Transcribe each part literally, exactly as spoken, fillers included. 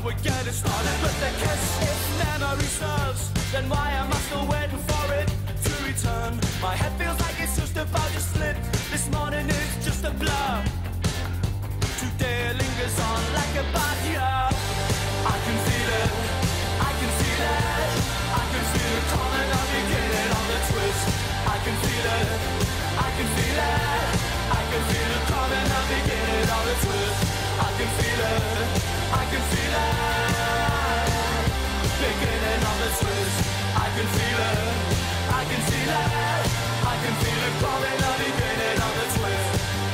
we're getting started. But the kiss, if memory serves, then why am I still waiting for it to return? My head feels like it's just about to split. This morning is just a blur. Today lingers on like a bad year. I can feel it, I can feel it, I can feel it coming, I'm beginning of the twist. I can feel it, I can feel it, I can feel it coming, I'm beginning of the twist. I can feel it, I can feel it, beginning of the twist. I can feel it, I can feel it, I can feel it coming, I'm beginning of the twist.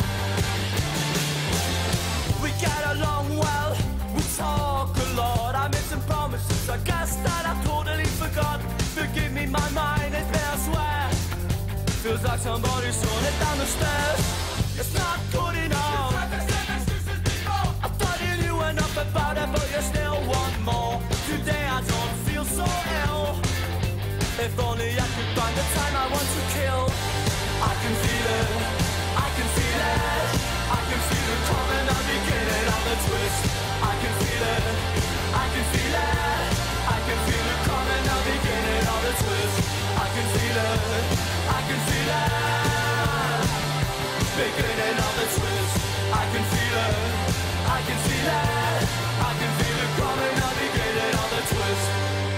We get along well, we talk a lot. I made some promises, I guess that I totally forgot. Forgive me, my mind is elsewhere. Feels like somebody's thrown it down the stairs. It's not good enough. I thought you knew enough about it, but you still want more. Today I don't feel so ill. If only I could find the time I want to kill. I can feel it, I can feel it, I can feel it coming, I'm beginning of the twist. I can feel it, I can feel it, I can feel it coming, I'm beginning of the twist. I can feel it, I can feel it, beginning of the twist. I can feel it, I can feel it, I can feel it coming, I'm beginning of the twist.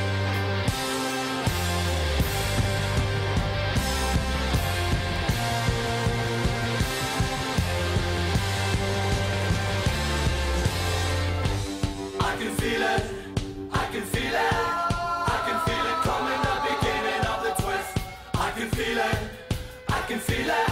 I can feel it, I can feel it, I can feel it coming, the beginning of the twist. I can feel it, I can feel it,